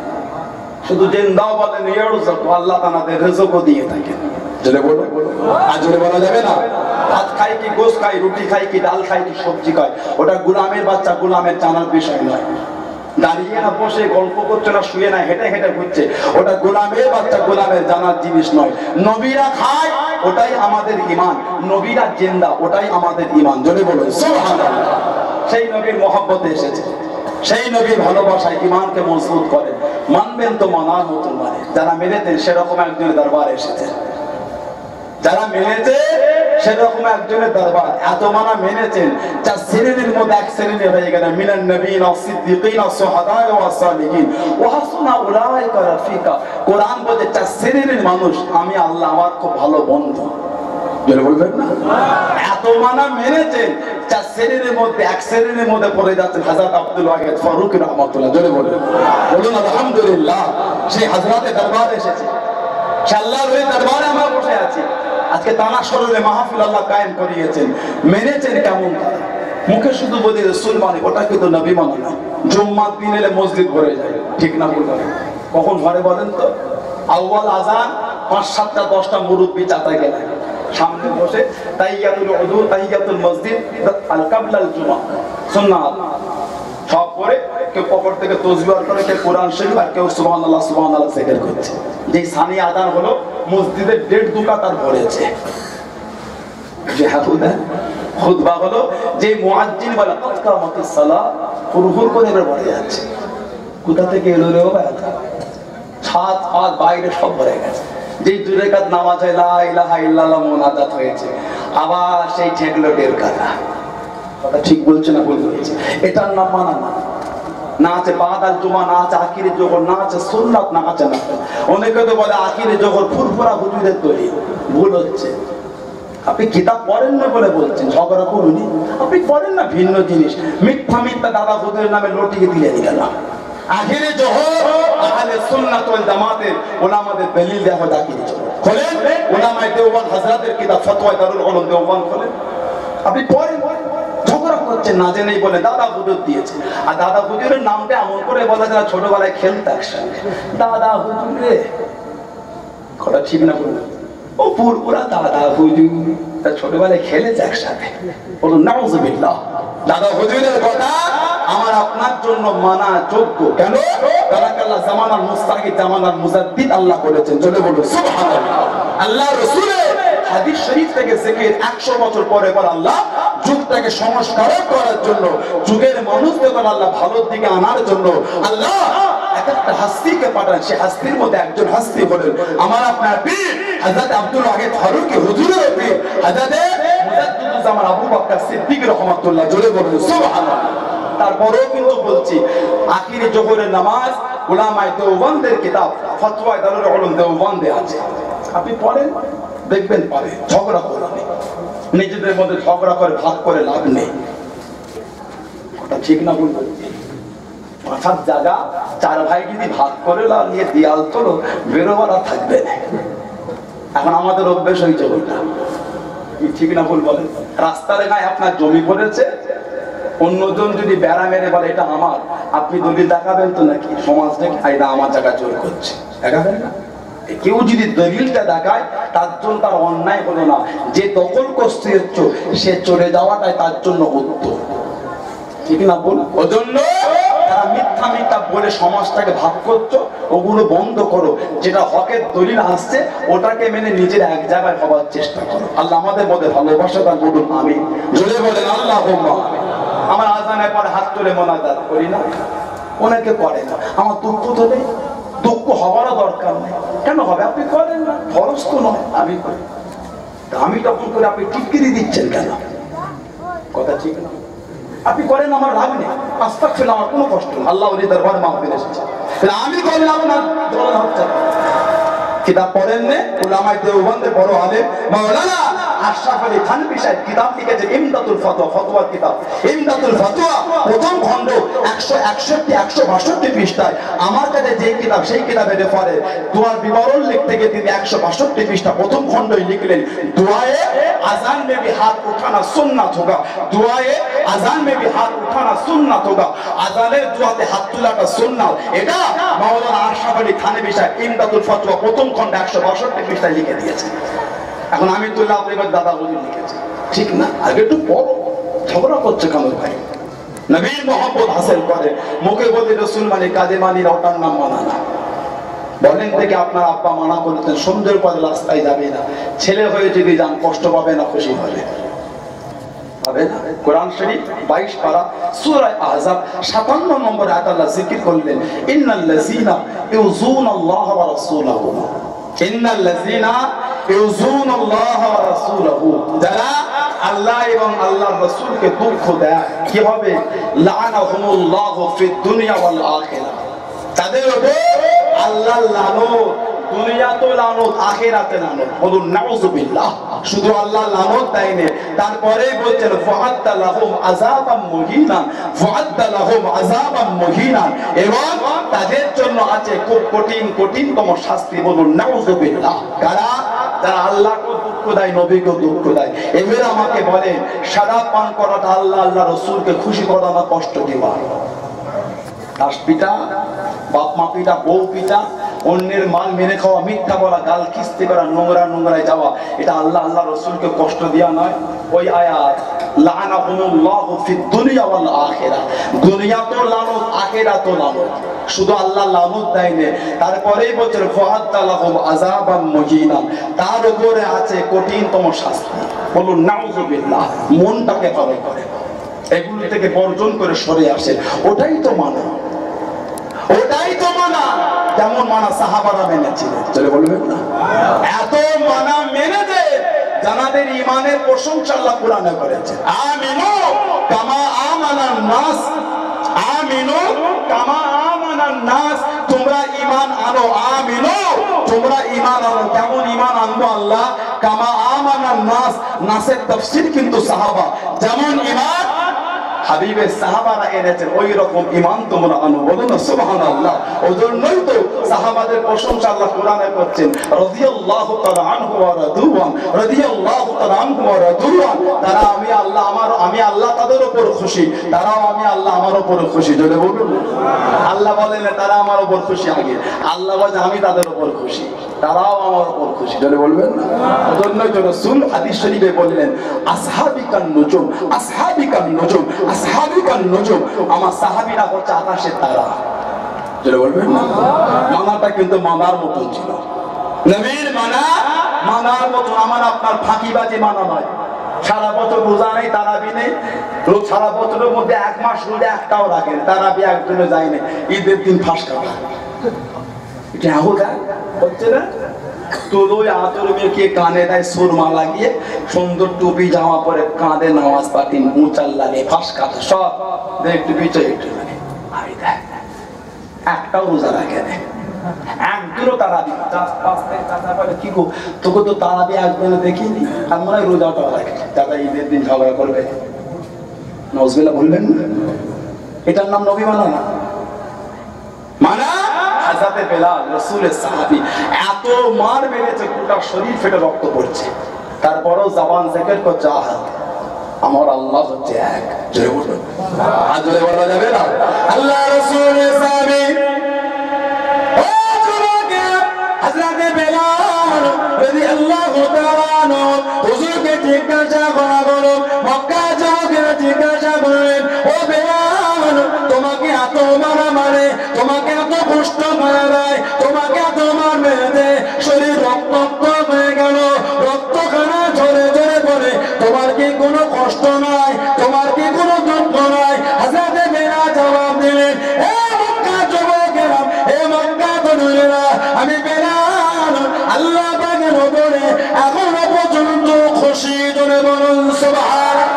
শুধু জিন্দাও বলেন, ইয়ারযুকু, আল্লাহ তাআলাদের রিজকও দিয়ে থাকেন। জোরে বলুন, আর জোরে বলা যাবে না? ভাত খাই কি গোশত খাই, রুটি খাই কি ডাল খাই কি সবজি খাই, ওটা গোলামের বাচ্চা গোলামের জানার বিষয় নয়। দাঁড়িয়ে না বসে গল্প করছে না, শুয়ে না হেঁটে হেঁটে ঘুরছে, ওটা গোলামের বাচ্চা গোলামের জানার জিনিস নয়। নবীরা খায়, ওটাই আমাদের ঈমান। নবীরা জিন্দা, ওটাই আমাদের ঈমান। জোরে বলুন সুবহানাল্লাহ। সেই নবীর মহব্বতে এসেছে, সেই নবীর ভালোবাসায় ঈমানকে মজবুত করে। মানবেন তো মানার মতো মানে, যারা মেনেছেন সেরকম একজনের দরবার এসেছে, যারা মেনেছে সেরকম একজনের দরবার। এত মানা মেনেছেন, যার শ্রেণীর মধ্যে এক শ্রেণী হয়ে গেল, মিনান নবীন ওয়া সিদ্দিকিন ওয়া শুহাদা ওয়া সালিহিন ওয়া হাসুনা উলাইকা রাফিকা। কোরআন বলে চার শ্রেণীর মানুষ আমি আল্লাহ আমার খুব ভালো বন্ধু। বলবেন না? এত মানা মেনেছেন, চার শ্রেণীর মধ্যে এক শ্রেণীর মধ্যে পড়ে যাচ্ছেন হযরত আব্দুল ওয়াহিদ ফারুক রাহমাতুল্লাহ। জোরে বলুন আলহামদুলিল্লাহ। সেই হযরতের দরবারে এসেছে, সে আল্লাহর ওই দরবারে আমরা বসে আছি। আজকে তানা শরীরে মাহফিল আল্লাহ কায়েম করিয়েছেন, মেনেছেন কেমন? মুখে শুধু বলি রাসূল মানে, ওটা কিন্তু নবী মানে না। জুম্মার দিন এলে মসজিদ ভরে যায়, ঠিক না ভুল? কখন ঘরে বলেন তো? আউয়াল আযান ৫-৭টা ১০টা মুরব্বি চাতায় গেলে সামনে বসে তাহিয়াতুল উযু, তাহিয়াতুল মসজিদ, আল কাবলাল জুমা সুন্নাত সব করে কেউ পকেট থেকে তাসবিহ করে, কেউ কোরআন শরীফ, আর কেউ সুবহানাল্লাহ সুবহানাল্লাহ জিকির করছে। যে সানি আযান হলো মসজিদের ১.৫ দুকা তার ভরেছে। যে হাতুদা খুতবা হলো যে মুয়াজ্জিন বলে কদ কামাতিস সালাহ হুরহুর করে এবার ভরে যাচ্ছে। কোথা থেকে এলো রে বাবা? ছাদ আর বাইরে সব ভরে গেছে। যেই ২ রাকাত নামাজ হয় লা ইলাহা ইল্লাল্লাহ মুনাজাত হয়েছে, আবার সেই ঠেকলো ১.৫ কাঠা। কথা ঠিক বলছে না ভুল বলছে? এটার নাম মানা না। না আছে বাদাল জুমা, না আছে আখিরে জোহর, না আছে সুন্নাত, না আছে না। অনেকে তো বলে আখিরে জোহর ফুরফুরা হুজুরের তৈরি, ভুল হচ্ছে। আপনি কিতাব পড়েন না বলে বলছেন, ঝগড়া করুন। আপনি পড়েন না ভিন্ন জিনিস, মিথ্যা মিথ্যা দাদা হুজুরের নামে লটিকে দিয়ে গেল। আখিরে জোহর আহলে সুন্নাত ওয়াল জামাতের উলামাদের দলিল দেওয়া হয়। আখিরে জোহর খোলেন, উলামায়ে দেওবন্দ হযরতের কিতাব ফতোয়া দারুল উলুম দেওবন্দ খোলেন, আপনি পড়েন। ঝগড়া করছেন না জেনেই বলে দাদা হুজুর দিয়েছে। আর দাদা হুজুরের নামটা এমন করে বলা যায় ছোটবেলায় খেলতে একসঙ্গে দাদা হুজুর রে। কথা ঠিক না বলুন? ও পুরপুরা দাদা হুজুর, ছোটবেলায় খেলেছে একসাথে। বলুন নাউযুবিল্লাহ। দাদা হুজুরের কথা আমার আপনার জন্য মানা যোগ্য। কেন? তারাকাল্লাহ জামানার মুস্তাহিদ, জামানার মুজাদ্দিদ আল্লাহ বলেছেন। চলে বলুন সুবহানাল্লাহ। আল্লাহ রাসূলের হাদিস শরীফ থেকে জিকির ১০০ বছর পরে পর আল্লাহ যুগটাকে সংস্কার করার জন্য, যুগের মানুষদের আল্লাহ ভালোর দিকে আনার জন্য আল্লাহ একটা হাস্তিকে পাঠান। সে হাস্তির মধ্যে একজন হাস্তি হলেন আমার আপনার পীর হযরত আব্দুল ওয়াহিদ ফারুক হুজুরের পীর হযরত মুজাদ্দিদুজ্জামান আবু বকর সিদ্দিক রাহমাতুল্লাহ। জোরে বলুন সুবহানাল্লাহ। তারপরেও কিন্তু বলছি আখিরে জোহরের নামাজ উলামায়ে দেওবন্দের কিতাব ফতোয়া দারুল উলুম দেওবন্দে আছে, আপনি পড়েন দেখবেন পারে। ঝগড়া করা নেই, নিজেদের মধ্যে ঝগড়া করে ভাগ করে লাভ নেই। কথা ঠিক না ভুল বলছি? মাথার জায়গা ৪ ভাই যদি ভাগ করে নিয়ে দেয়াল তোলো, বেরোবার আর থাকবে না। এখন আমাদের অভ্যেস হয়েছে ওটা, ঠিক না ভুল বলেন? রাস্তার গায়ে আপনার জমি পড়েছে, অন্যজন যদি বেড়া মেরে বলে এটা আমার, আপনি দলিল দেখাবেন তো নাকি? সমাজটাকে এটা আমার জায়গা জোর করছে, দেখাবেন না? কেউ যদি দলিলটা দেখায় তার জন্য তার অন্যায় হলো না, যে দখল করতে হচ্ছে সে চলে যাওয়াটাই তার জন্য উত্তম, ঠিক না বল? ওজন্য তারা মিথ্যা মিথ্যা বলে সমাজটাকে ভাগ করছো, ওগুলো বন্ধ করো। যেটা হকের দলিল আসছে ওটাকে মেনে নিজের এক জায়গায় হওয়ার চেষ্টা করো। আল্লাহ আমাদের মধ্যে ভালোবাসা দান করুন, আমিন। জোরে বলেন আল্লাহুম্মা। আমার আযানের পরে হাত তুলে মোনাজাত করি না, অনেকে করে না। আমার দুঃখ তো নেই, দুঃখ হওয়ারও দরকার নেই। কেন হবে? আপনি করেন না, ফরজ তো নয়, আমি করি। আমি তখন করে আপনি টিটকিরি দিচ্ছেন কেন? কথা ঠিক না? আপনি করেন আমার লাভ নেই, আস্তাগফিরুল্লাহ, আমার কোনো কষ্ট নেই। আল্লাহ ওলি দরবারে মাহফিল এসেছে, আমি করলে আপনার দোলন হচ্ছে। কিতাব পড়েন নে, উলামায়ে দেওবন্দের বড় আলেম মাওলানা আশরাফ আলী থানভী সাহেব কিতাব লিখেছে ইমদাতুল ফতোয়া, ফতোয়ার কিতাব ইমদাতুল ফতোয়া, প্রথম খণ্ড 161-162 পৃষ্ঠায়। আমার কাছে যে কিতাব সেই কিতাবে রেফারে দোয়ার বিবরণ লিখতে গিয়ে তিনি 162 পৃষ্ঠা প্রথম খণ্ডই লিখলেন, দুআয়ে আযান মে ভি হাত উঠানা সুন্নাত হোগা, দুআয়ে আযান মে ভি হাত উঠানা সুন্নাত হোগা, আযানের দুআতে হাত তোলাটা সুন্নাত। এটা মাওলানা আশরাফ আলী থানভী সাহেব ইমদাতুল ফতোয়া প্রথম খণ্ড 162 পৃষ্ঠায় লিখে দিয়েছে। এখন আমি তুল্লাহ আপনার দাদা হুজুর লিখেছি, ঠিক না? আগে একটু পড়ো, ঝগড়া করছে কেন ভাই? নবীর মহব্বত হাসিল করে, মুখে বলে রাসূল মানে কাজে মানি, ওটার নাম মানা না। বলেন থেকে আপনার আব্বা মানা করেছেন সন্ধ্যের পরে রাস্তায় যাবে না, ছেলে হয়ে যদি যান কষ্ট পাবে না খুশি হবে? হবে না? কোরআন শরীফ 22 পারা সূরা আহজাব 57 নম্বর আয়াত আল্লাহ জিকির করলেন, ইন্নাল্লাযীনা ইউযুনাল্লাহ ওয়া রাসূলাহু, ইন্নাল্লাযীনা ইউযুনাল্লাহ ওয়া রাসূলাহু, যারা আল্লাহ এবং আল্লাহর রাসূলকে দুঃখ দেয় কি হবে? লাআনাহুমুল্লাহু ফিদ দুনিয়া ওয়াল আখিরাহ, তাদের উপর আল্লাহর লানত, দুনিয়াতে লানত, আখিরাতে লানত। বলুন নাউযুবিল্লাহ। শুধু আল্লাহ লানত দেয় না, তারপরে বলছেন ফাআদ্দা লাহুম আযাবাম মুহিনা, ফাআদ্দা লাহুম আযাবাম মুহিনা, এবং তাদের জন্য আছে খুব কঠিন কঠিনতম শাস্তি। বলুন নাউযুবিল্লাহ। কারা? যারা আল্লাহকে দুঃখ দেয়, নবীকে দুঃখ দেয়। এবার আমাকে বলে সাদা পান করাটা আল্লাহ আল্লাহ রাসূলকে খুশি করা না কষ্ট দেওয়া? দাস পিতা, বাপ মা পিতা, বউ পিতা, অন্যের মাল মেনে খাওয়া, মিথ্যা বলা, গাল কিস্তি করা, নোংরায় যাওয়া, এটা আল্লাহ আল্লাহ রাসূলকে কষ্ট দেওয়া নয়? ওই আয়াত লাআনাহুমুল্লাহু ফিদ দুনিয়া ওয়াল আখিরা, দুনিয়া তো লানত, আখিরা তো লানত। শুধু আল্লাহ লানত দেয়নি, তারপরেই বলছেন ফাআদ্দা লাহুম আযাবাম মুহিনা, তার উপরে আছে কঠিনতম শাস্তি। বলুন নাউযুবিল্লাহ। মনটাকে ভালো করে এগুলো থেকে বর্জন করে সরে আসে, ওটাই তো মানা, ওটাই তো মানা। যেমন মানা সাহাবারা মেনেছিলেন, চলে বলবেন না? এত মানা মেনে যে জানাদের ইমানের প্রশংসা আল্লাহ কোরআনে করেছেন। আমিনু কামা আমানান নাস, আমিনু কামা আমানান নাস, তোমরা ঈমান আনো। আমিনু, তোমরা ঈমান আনো। কেমন ঈমান আনবো আল্লাহ? কামা আমানান নাস, নাসের তাফসীর কিন্তু সাহাবা। যেমন ঈমান হাবিবের সাহাবারা এনেছেন, ওই রকম ঈমান তোমরা আনো। বলুন না সুবহানাল্লাহ। ওজন্যই তো সাহাবাদের প্রশংসা আল্লাহ কোরআনে করছেন, রাদিয়াল্লাহু তাআলা আনহু ওয়া রাদুয়ান, রাদিয়াল্লাহু তাআলা আনহু ওয়া রাদুয়ান। তারা আমি আল্লাহ তাদের উপর খুশি, তারাও আমি আল্লাহ আমার উপর খুশি। জোরে বলুন। আল্লাহ বলেন তারা আমার উপর খুশি, আগে আল্লাহ বলেন আমি তাদের উপর খুশি, তারাও আমার উপর খুশি। জোরে বলবেন না? ওজন্যই তো রাসূল হাদিস শরীফে বললেন আসহাবিকান নুজুম, আসহাবিকান নুজুম, আসহাবিকান নুজুম, আমার সাহাবীরা হচ্ছে আকাশের তারা। যেটা বলবেন না, মানাটা কিন্তু মানার মতো ছিল। নবীর মানার মতো, আমার আপনার ফাঁকিবাজি মানা নয়। সারা বছর রোজা নেই, তারাবি নেই, সারা বছরের মধ্যে এক মাস রোজা একটাও রাখেন, তারাবি একজনে যায় না, ঈদের দিন ফাঁস কাটা, এটা হচ্ছে না? তোলোই আতর মেখে কানে দেয় সুরমা লাগিয়ে, সুন্দর টুপি জামা পরে কাঁধে নামাজ পাতি, মুচাল লাগে, ফাঁস কাটা, সব একটু পিছনে একটু লাগে। একটাও রোজা রাখে না, একদিনও তারাবি। কি গো, তোকে তো তারাবি একদিনে দেখিনি, আর মনে হয় রোজাটাও রাখে। দাদা ঈদের দিন ঝগড়া করবে, নজবিল্লাহ বলবেন না? এটার নাম নবী মানা না? মানা হযরতে বেলাল রাসূলের সাহাবী, এত মার মেরেছে গোটা শরীর ফেটে রক্ত পড়ছে, তারপরেও জবান জিকির করছে আহাদ, আমার আল্লাহ হচ্ছে এক। জোরে বলুন, আর জোরে বলা যাবে না? আল্লাহ রাসূলের সাহাবী ও যুবকেরা, হযরতে বেলাল রাদিয়াল্লাহু তাআলা আনহু হুজুরকে জিজ্ঞাসা করা হলো, মক্কা যুবকেরা জিজ্ঞাসা করেন, ও বেলাল তোমাকে এত মারা মারে, তোমাকে এত কষ্ট মারা দেয়, তোমাকে এত মার মেরে দেয়, শরীর রক্তাক্ত হয়ে গেল, রক্তখানা ঝরে ঝরে পড়ে, তোমার কি কোনো কষ্ট নাই? তোমার কি কোনো দুঃখ নাই? হযরতে বেলাল জবাব দিলেন, এ মক্কা যুবকেরা, এ মক্কা তরুণেরা, আমি বেলাল আল্লাহ পাকের উপরে এখনো পর্যন্ত খুশি। জোরে বলুন সুবহানাল্লাহ।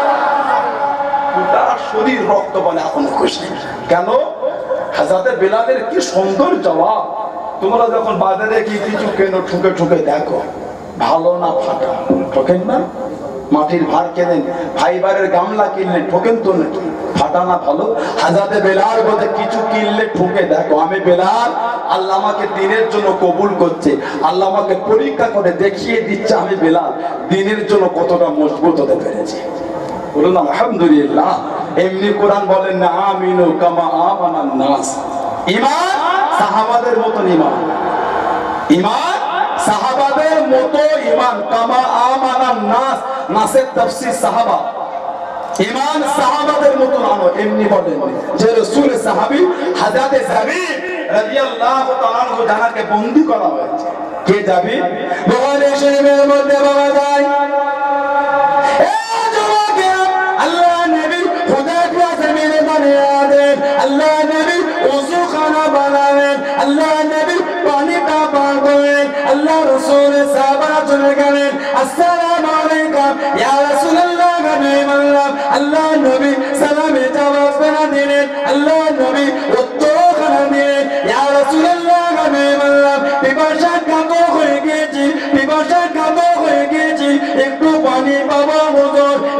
গোটা শরীর রক্ত বলে এখনো খুশি। কেন? হযরতে বেলালের কি সুন্দর জবাব। তোমরা যখন বাজারে কি কিছু কেনো, ঠুকে ঠুকে দেখো, ভালো না ফাটা, ঠকেন না? মাটির ভার কেনেন, ফাইবারের গামলা কিনলেন, ঠকেন তো নাকি? ফাটা না ভালো? হযরতে বেলাল বলতে কিছু কিনলে ঠুকে দেখো, আমি বেলাল, আল্লাহ আমাকে দিনের জন্য কবুল করছে, আল্লাহ আমাকে পরীক্ষা করে দেখিয়ে দিচ্ছে আমি বেলাল দিনের জন্য কতটা মজবুত হতে পেরেছি। বলুন আলহামদুলিল্লাহ। এমনি কোরআন বলেন না, আমিনু কামা আমানান নাস, ঈমান সাহাবাদের মতো ঈমান, ঈমান সাহাবাদের মতো ঈমান, কামা আমানান নাস, নাসের তাফসীর সাহাবা, ঈমান সাহাবাদের মতো আনো। এমনি বলেন যে রাসূল সাহাবী হযরতে জাবির রাদিয়াল্লাহু তাআলা আনহু যাকে বন্দী করা হয়েছে, কে জাবির? বুখারী শরীফের মধ্যে পাওয়া যায়। আল্লাহ নবী হুদায়বিয়া জমিনে বানিয়ে, আল্লাহ নবী ওযুখানা বানালেন, আল্লাহ নবী পানিটা পান করেন, আল্লাহ রাসূলের সাহাবারা চলে গেলেন, আসসালামু আলাইকুম ইয়া রাসূলুল্লাহ, আল্লাহ নবী সালামে জবাব না দিলেন, আল্লাহ নবী উত্তরখানা দিলেন, ইয়া রাসূলুল্লাহ, পিপাসা কাতর হয়ে গিয়েছি, পিপাসা কাতর হয়ে গিয়েছি, একটু পানি পাবো হুজুর,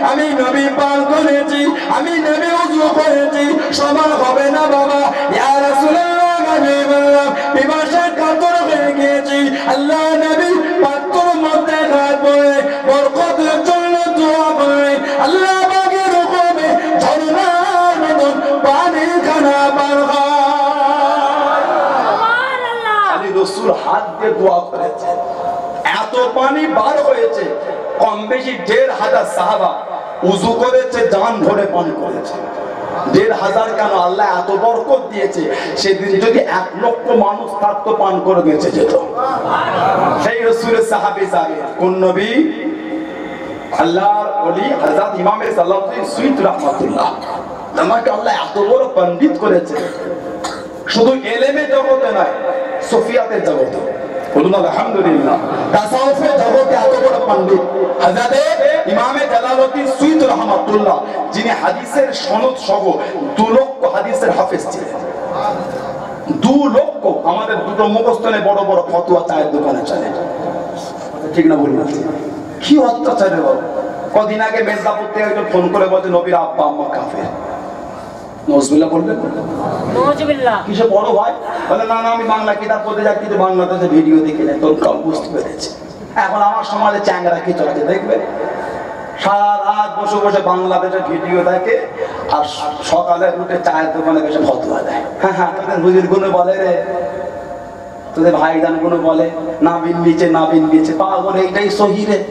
আমি নবী পান করেছি, আমি নবী ওযু করেছি, সমান হবে না বাবা। ইয়া রাসূলুল্লাহ, আমি বললাম পিপাসায় কাতর হয়ে গিয়েছি। আল্লাহ নবী পাত্রের মধ্যে হাত পড়ে বরকতের জন্য দোয়া করে আল্লাহ পাকের হুকুমে ঝর্ণার মতন পানি খানা পান হয়। সুবহানাল্লাহ। আলী রাসূল হাত দিয়ে দোয়া করেছেন, এত পানি বার হয়েছে, কম বেশি ১,৫০০ সাহাবা উযু করেছে, জান ভরে পান করেছে। ১,৫০০ কেন, আল্লাহ এত বরকত দিয়েছে, সেদিন যদি ১ লক্ষ মানুষ থাকতো পান করে বেঁচে যেত। সেই রাসূলের সাহাবী যাবে কোন নবী? আল্লাহর ওলি হযরত ইমাম সালাউদ্দিন সুয়ুতি রাহমাতুল্লাহ। আমাকে আল্লাহ এত বড় পণ্ডিত করেছে, শুধু ইলমে জগতে নয়, সুফিয়াতের জগতে। বলুন আলহামদুলিল্লাহ। তাসাউফের জগতে এত বড় পণ্ডিত হযরত ইমাম জালালউদ্দিন সুয়ুতি রাহমাতুল্লাহ, যিনি হাদিসের সনদ সহ ২ লক্ষ হাদিসের হাফেজ ছিলেন। ২ লক্ষ। আমাদের দুটো মুখস্থনে বড় বড় ফতোয়া চায়ের দোকানে চলে, ঠিক না? বলুন কি অত্যাচারে বাবা। কদিন আগে মেদিনীপুর থেকে একজন ফোন করে বলছে নবীর আব্বা আম্মা কাফের। নজবিল্লাহ বলবেন, নজবিল্লাহ। কিসে বড় ভাই বলে না না আমি বাংলা কিতাব পড়তে যাই, কিন্তু বাংলাদেশে ভিডিও দেখে নেই, তোর কাল বুঝতে পেরেছে। এখন আমার সমাজে চ্যাংরা কি চলছে দেখবে, সারা রাত বসে বসে বাংলাদেশের ভিডিও দেখে, আর সকালে উঠে চায়ের দোকানে বসে ফতোয়া দেয়। হ্যাঁ হ্যাঁ, তোদের বুঝির গুলো বলে রে, তোদের ভাইজান গুলো বলে না বিন নিচে, না বিন নিচে, পাগল এইটাই সহি রে।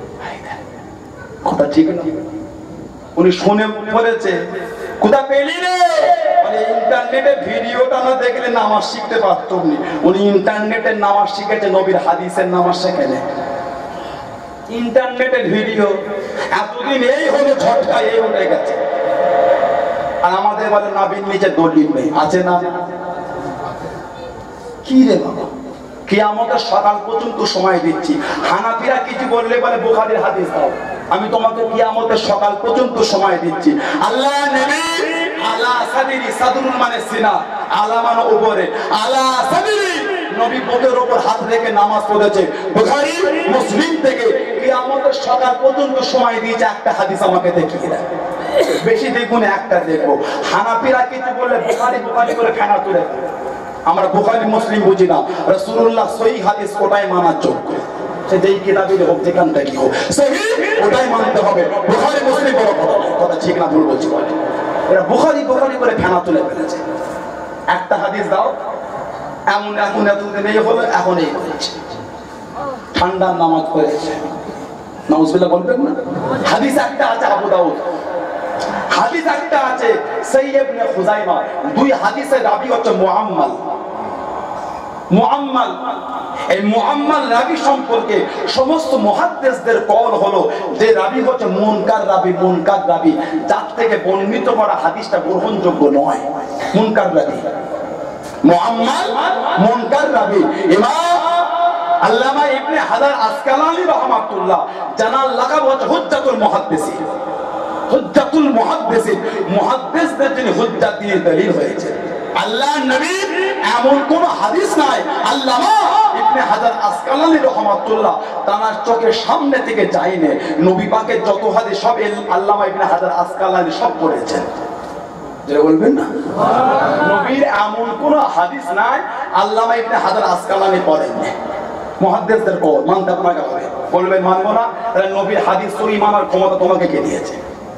কথা ঠিক না? উনি শুনে বলেছে কোথা পেলি রে? মানে ইন্টারনেটে ভিডিওটা না দেখলে নামাজ শিখতে পারতো উনি। উনি ইন্টারনেটের নামাজ শিখেছে, নবীর হাদিসের নামাজ শেখেন। ইন্টারনেটের ভিডিও এতদিন এই হলো ঝটকা, এই উঠে গেছে। আর আমাদের বলে নাবির নিচে দলিল নেই, আছে না? কি রে বাবা, কিয়ামতের সকাল পর্যন্ত সময় দিচ্ছি। হানাফিরা কিছু বললে বলে বুখারীর হাদিস দাও, আমি তোমাকে কিয়ামতের সকাল পর্যন্ত সময় দিচ্ছি। আল্লাহ নবী আলা সাদিরি, সাদরুল মানে সিনা, আলা মানে উপরে, আলা সাদিরি নবী বুকের উপর হাত রেখে নামাজ পড়েছে। বুখারী মুসলিম থেকে কিয়ামতের সকাল পর্যন্ত সময় দিয়েছে। একটা হাদিস আমাকে দেখিয়ে দেন, বেশি দেখুন একটা দেখবো। হানাফিরা কিছু বললে বুখারী বুখারী করে ফেনা তুলে, আমরা বুখারী মুসলিম বুঝি না। রাসূলুল্লাহ সহিহ হাদিস কোটাই মানার যোগ্য, সে যেই কিতাবের হোক, যেখান থেকে হোক, সহিহ ওটাই মানতে হবে। বুখারী মুসলিম বড় কথা, ঠিক না ভুল বলছি বলে এরা বুখারী বুখারী করে ফেনা তুলে ফেলেছে। একটা হাদিস দাও, এমন এখন এতদিন এই হলো, এখন এই হয়েছে, ঠান্ডার নামাজ পড়েছে। নাউজুবিল্লাহ বলবেন না? হাদিস একটা আছে আবু দাউদ, হাদিস একটা আছে সহিহ ইবনে খুজাইমা। 2 হাদিসের রাবি হচ্ছে মুআম্মাল। মুআম্মাল, এই মুআম্মাল রাবি সম্পর্কে সমস্ত মুহাদ্দিসদের কওল হলো যে রাবি হচ্ছে মুনকার রাবি। মুনকার রাবি, যার থেকে বর্ণিত করা হাদিসটা গ্রহণযোগ্য নয়, মুনকার রাবি। মুআম্মাল মুনকার রাবি। ইমাম আল্লামা ইবনে হাজার আসকালানি রাহমাতুল্লাহ জানার লাকাব হচ্ছে হুজ্জাতুল মুহাদ্দিসিন। হুজ্জাতুল মুহাদ্দিসিন, মুহাদ্দিসদের যিনি হুজ্জাত দিয়ে দলিল হয়েছে। আল্লাহ নবী এমন কোন হাদিস নাই আল্লামা ইবনে হাজার আসকালানি রাহমাতুল্লাহ তার চোখের সামনে থেকে যায়নি। নবী পাকের যত হাদিস সব আল্লামা ইবনে হাজার আসকালানি সব পড়েছেন। যেটা বলবেন না, নবীর এমন কোন হাদিস নাই আল্লামা ইবনে হাজার আসকালানি পড়েননি। মুহাদ্দিসদের কওল মানতে আপনাকে হবে। বলবেন মানবো না, তাহলে নবীর হাদিস সহি মানার ক্ষমতা তোমাকে কে দিয়েছে?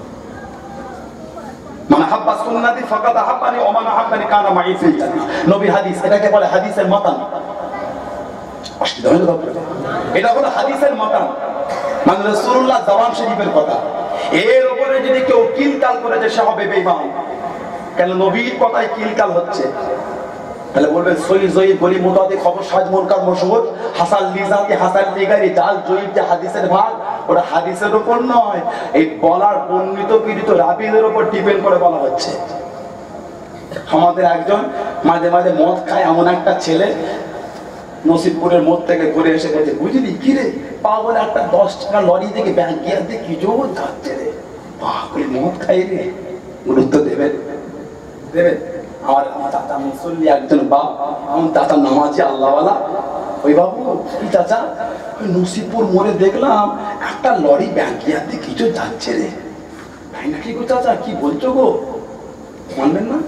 মানে হাব্বা সুন্নতি ফাকাদ হাব্বানি ওয়া মান হাব্বানি কানা মাই ফিল জান্নাহ। নবীর হাদিস, এটাকে বলে হাদিসের মাতান। অসুবিধা হলো তো? এটা হলো হাদিসের মাতান, মানে রাসূলুল্লাহ জবান শরীফের কথা। এর উপরে যদি কেউ কিলকাল করে যে সে হবে বেঈমান। কেন নবীর কথাই কিলকাল হচ্ছে? তাহলে বলবেন সহিহ জয়ীফ বলি মুতাদি খবর সাজ মুনকার মশহুর হাসান লিজাতি হাসান লিগারি জাল জয়ীফ যে হাদিসের ভাগ, ওটা হাদিসের উপর নয়, এই বলার বর্ণিত পীড়িত রাবীদের উপর ডিপেন্ড করে বলা হচ্ছে। আমাদের একজন মাঝে মাঝে মদ খায় এমন একটা ছেলে নসিবপুরের মোড় থেকে ঘুরে এসে বলছে, বুঝলি কি রে পাগল একটা 10 টাকা লরি থেকে ব্যাংক গিয়ে দিয়ে কি জোর যাচ্ছে রে, পাগল মদ খাই রে। গুরুত্ব দেবেন দেবেন। আমার চাচা মুসল্লি একজন বাপ, আমার চাচা নামাজি আল্লাহওয়ালা, ওই বাবু কি চাচা, ওই নসিপুর মোড়ে দেখলাম একটা লরি ব্যাংকিয়াতে কিছু যাচ্ছে রে। তাই নাকি গো চাচা, কি বলছো গো, মানবেন না?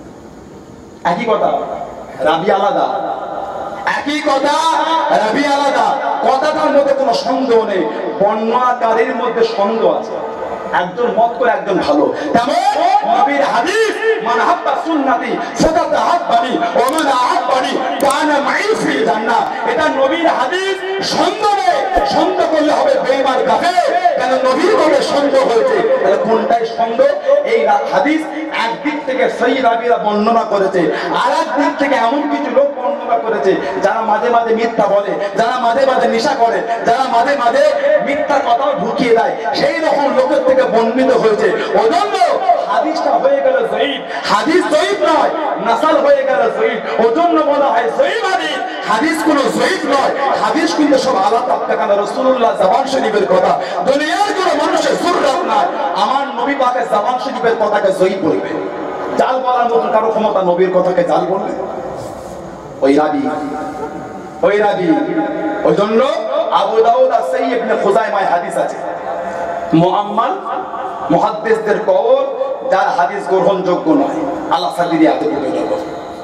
একই কথা, রাবি আলাদা, একই কথা, রাবি আলাদা, কথাটার মধ্যে কোনো সন্দেহ নেই, বর্ণনাকারীর মধ্যে সন্দেহ আছে। একজন মত করে একজন ভালো, তেমন নবীর হাদিস মান হাব্বা সুন্নতি ফাকাদ আহাব্বানি ওয়া মান আহাব্বানি কানা মাই ফিল জান্নাহ। এটা নবীর হাদিস, সন্দেহ নেই। সন্দেহ করলে হবে বেঈমান কাফের, কেন নবীর বলে সন্দেহ হয়েছে। তাহলে কোনটাই সন্দেহ? এই হাদিস একদিক থেকে সহি রাবিরা বর্ণনা করেছে, আর একদিক থেকে এমন কিছু লোক বর্ণনা করেছে যারা মাঝে মাঝে মিথ্যা বলে, যারা মাঝে মাঝে নেশা করে, যারা মাঝে মাঝে মিথ্যা কথাও ঢুকিয়ে দেয়, সেই রকম লোকের থেকে বর্ণিত হয়েছে। ওজন্য হাদিসটা হয়ে গেল যঈফ, হাদিস যঈফ নয়, নাসাল হয়ে গেল যঈফ। ওজন্য বলা হয় যঈফ হাদিস, হাদিস কোনো যঈফ নয়। হাদিস কিন্তু সব আল্লাহ তাআলা রাসূলুল্লাহ জবান শরীফের কথা, দুনিয়ার কোনো মানুষের জুররাত নাই আমার নবী পাকের জবান শরীফের কথাকে যঈফ বলবে। জাল বলার মতো কারো ক্ষমতা নবীর কথাকে জাল বলবে? ওই রাবি, ওই রাবি। ওই জন্য আবু দাউদ আর সহিহ ইবনে খুজাইমায় হাদিস আছে, মুআম্মাল মুহাদ্দিসদের কওল যার হাদিস গ্রহণযোগ্য নয়, আলা সাদিরি আতে গ্রহণযোগ্য।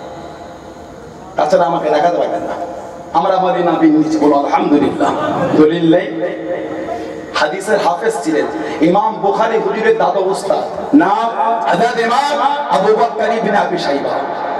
তাছাড়া আমাকে দেখাতে পারবেন না, আমরা আমাদের নবীর নিচে বলো আলহামদুলিল্লাহ। দলিল হাদিসের হাফেজ ছিলেন ইমাম বুখারী হুজুরের দাদা উস্তাদ, নাম হযরত ইমাম আবু বকর ইবনে আবি শাইবা।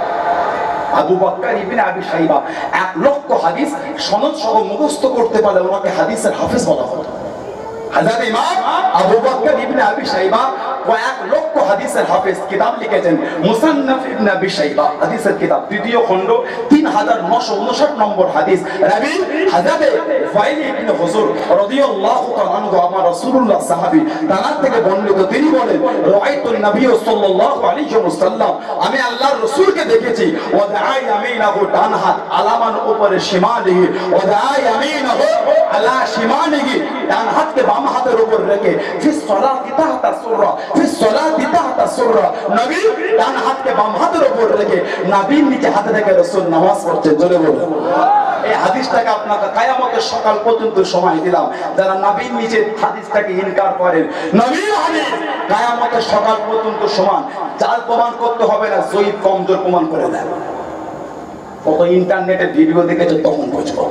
আবু বকর ইবনে আবি শাইবা 1 লক্ষ হাদিস সনদ সহ মুখস্থ করতে পারলে ওনাকে হাদিসের হাফেজ বলা হতো। হযরত ইমাম আবু বকর ইবনে আবি শাইবা 1 লক্ষ হাদিসের হাফেজ, কিতাব লিখেছেন মুসান্নাফ ইবনে আবি শাইবা, হাদিসের কিতাব, দ্বিতীয় খণ্ড 3959 নম্বর হাদিস। রাবি হযরত ফাইল ইবনে হুজুর রাদিয়াল্লাহু তাআলা আনহু, আমার রাসূলুল্লাহ সাহাবী, তার থেকে বর্ণিত, তিনি বলেন রাআইতুন নবী সাল্লাল্লাহু আলাইহি ওয়াসাল্লাম, আমি আল্লাহর রাসূলকে দেখেছি, ওয়া দাআ ইয়ামিনাহু, ডান হাত আলামান উপরে শিমালিহি, ওয়া দাআ ইয়ামিনাহু আলা শিমালিহি, ডান হাতকে বাম হাতের উপর রেখে, ফি সলাতি তাহতা সুররা, ফি সলাতি তাহতা সুররা, নবী ডান হাতকে বাম হাতের উপর রেখে নবীর নিচে হাতে রেখে রাসূল নামাজ পড়ছেন। জোরে বলুন। এই হাদিসটাকে আপনাকে কিয়ামতের সকাল পর্যন্ত সময় দিলাম, যারা নবীর নিচে হাদিসটাকে ইনকার করেন, নবীর হাদিস কিয়ামতের সকাল পর্যন্ত সমান, যার প্রমাণ করতে হবে না, যঈফ কমজোর প্রমাণ করে দেন। কত ইন্টারনেটে ভিডিও দেখেছে তখন বুঝবো,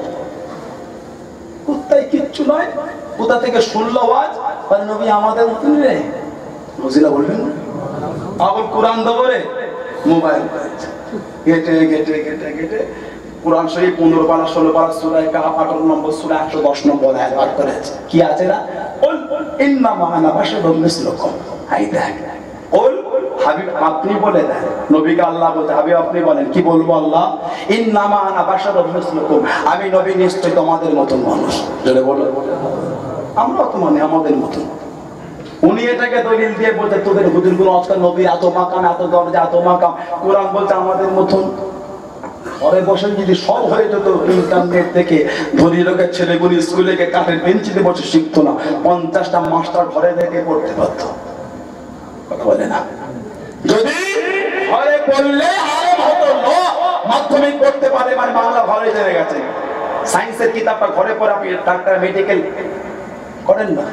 কোথায় কিচ্ছু নয়, কোথা থেকে শুনলো আওয়াজ, বলে নবী আমাদের মতন রে, নজিলা বলবেন না, আবার কোরআন দবরে মোবাইল ঘেটে ঘেটে ঘেটে ঘেটে কোরআন শরীফ 15 পারা 16 পারা সূরা কাহফ 18 নম্বর সূরা 110 নম্বর আয়াত পাঠ করেছে। কি আছে না, কুল ইন্নামা আনা বাশারুম মিসলুকুম। হাই দেখ, কুল হাবিব আপনি বলে দেন, নবীকে আল্লাহ বলতে, হাবিব আপনি বলেন, কি বলবো আল্লাহ, ইন্নামা আনা বাশারুম মিসলুকুম, আমি নবী নিশ্চয় তোমাদের মতন মানুষ। জোরে বলো, আমরা তো মানে আমাদের মতন। উনি এটাকে দলিল দিয়ে বলতে, তোদের হুজুরগুলো আজকাল নবী এত মাকাম, এত দরজা, এত মাকাম, কোরআন বলছে আমাদের মতন। ঘরে বসে যদি সব হয়ে যেত ইন্টারনেট থেকে, ধনী লোকের ছেলেগুলি স্কুলে গিয়ে কাঠের বেঞ্চিতে বসে শিখতো না, 50টা মাস্টার ঘরে থেকে পড়তে পারতো। কথা বলে না, যদি ঘরে পড়লে আরব হতো, মাধ্যমিক পড়তে পারে মানে বাংলা ঘরে চলে গেছে। সায়েন্সের কিতাবটা ঘরে পড়ে আপনি ডাক্তার মেডিকেল করেন না,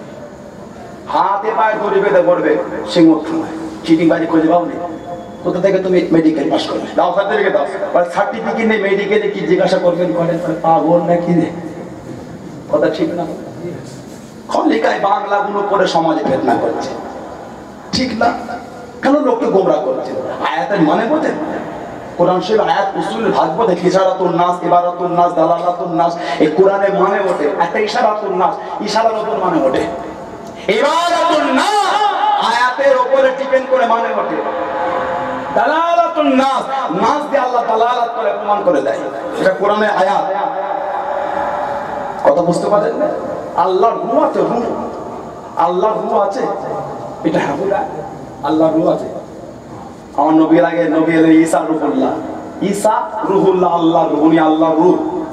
হাতে পায়ে দড়ি বেঁধে পড়বে সিঙ্গুর থানায়, চিটিং বাজি খুঁজে পাবনি, কোথা থেকে তুমি মেডিকেল পাস করবে, দাও সার্টিফিকেট দাও, সার্টিফিকেট নেই, মেডিকেলে কি জিজ্ঞাসা করবেন, করেন পাগল নাকি রে, কথা ঠিক না? খলিকায় বাংলাগুলো করে সমাজে ফেতনা করছে, ঠিক না? কেন লোককে গোমরাহ করছে? আয়াতের মানে বোঝেন? কোরআন শরীফ আয়াত উসুল ভাগ বোঝে, ইশারাতুন নাস, ইবারাতুন নাস, দালালাতুন নাস, এই কোরআনের মানে ওঠে একটা ইশারাতুন নাস, ইশারা নতুন মানে ওঠে, ইবারাতুন নাস আয়াতের উপরে ডিপেন্ড করে মানে ওঠে, দালালাতুন নাস, নাস দিয়ে আল্লাহ দালালাত করে প্রমাণ করে দেয়, এটা কোরআনের আয়াত। কথা বুঝতে পারেন না? আল্লাহর রূহ আছে, রূহ, আল্লাহর রূহ আছে, এটা হাবুরা আল্লাহর রূহ আছে। আমার নবীর আগে নবী এলেন ঈসা রূহুল্লাহ, ঈসা রূহুল্লাহ, আল্লাহ রূহ, উনি আল্লাহর রূহ।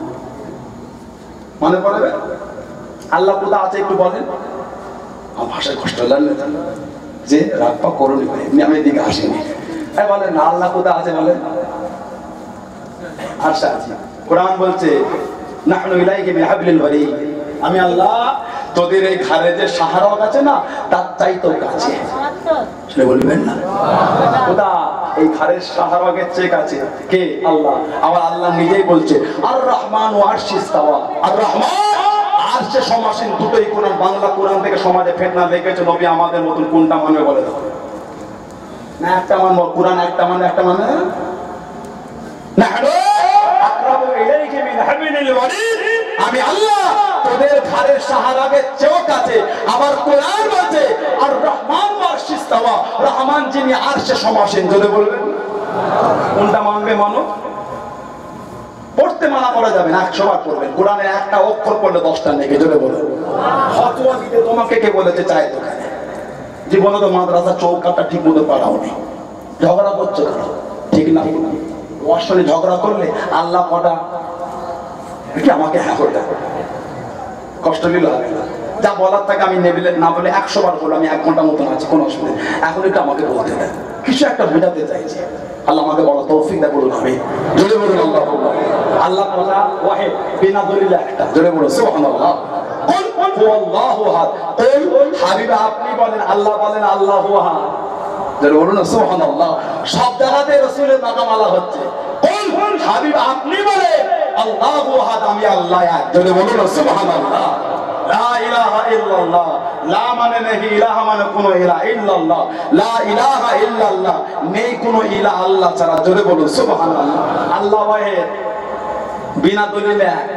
মনে পড়বে আল্লাহ কোথা আছে একটু বলেন? আমার ভাষায় কষ্ট লাগলেন যে রাগপা করুন, এমনি আমি এদিকে আসিনি, বলেন না আল্লাহ কোথা আছে বলেন? আচ্ছা, কোরআন বলছে নাহনু ইলাইকা বিহাবলিল ওয়ারিদ, আমি আল্লাহ তোদের এই ঘরে যে শাহরগ আছে না তার চাইতেও কাছে। শুনে বলবেন না খোদা এই ঘরের শাহরগের চেয়ে কাছে কে? আল্লাহ। আবার আল্লাহ নিজেই বলছে আর রহমান ও আরশিস তাওয়া, আর রহমান আরশে সমাসীন, দুটোই কোরআন। বাংলা কোরআন থেকে সমাজে ফিতনা দেখেছে, নবী আমাদের মতন কোনটা মানবে বলে দাও না? একটা মানবো কোরআন, একটা মানে একটা মানে নাহনু আকরাবু ইলাইকা মিন হাবলিল ওয়ারিদ, আমি আল্লাহ তোদের ঘরের শাহরগের চেয়েও কাছে। আবার কোরআন বলছে আর রহমান আরশিস তাওয়া, রহমান যিনি আরশে সমাসীন। জোরে বলবেন কোনটা মানবে? মানো। পড়তে মানা করা যাবে না, 100 বার পড়বেন। কোরআনের একটা অক্ষর পড়লে 10টা নেকি। জোরে বলুন। ফতোয়া দিতে তোমাকে কে বলেছে চায়ের দোকানে? জীবনে তো মাদ্রাসা চৌকাটা ঠিক মতো পাঠাওনি, ঝগড়া করছো কেন? ঠিক না? ওয়াশনে ঝগড়া করলে আল্লাহ কটা কি আমাকে হ্যাঁ করে দেয়? কষ্ট দিল হবে না। যা বলার থাকে আমি নেবিলে না বলে 100 বার বলে আমি 1 ঘন্টা মতন আছি, কোনো অসুবিধা নেই। এখন এটা আমাকে বলতে দেয়, কিছু একটা বোঝাতে চাইছে। আল্লাহ আমাকে বলা তৌফিক দেয়। বলুন আমি জোরে বলুন আল্লাহ। আল্লাহ কথা ওয়াহিদ বিনা দলিলে একটা। জোরে বলুন সুবহানাল্লাহ। কুল হুয়াল্লাহু আহাদ, কুল হাবিব আপনি বলেন, আল্লাহ বলেন আল্লাহু আহাদ। জোরে বলুন সুবহানাল্লাহ। সব জায়গাতে রাসূলের নামমালা হচ্ছে। কুল হাবিব আপনি বলেন আল্লাহু আহাদ, আমি আল্লাহ এক। জোরে বলুন সুবহানাল্লাহ। লা ইলাহা ইল্লাল্লাহ, লা মানে নেই, ইলাহা মানে কোনো ইলাহ, ইল্লাল্লাহ লা ইলাহা ইল্লাল্লাহ, নেই কোনো ইলাহ আল্লাহ ছাড়া। জোরে বলুন সুবহানাল্লাহ। আল্লাহ ওয়াহিদ বিনা দলিলে এক।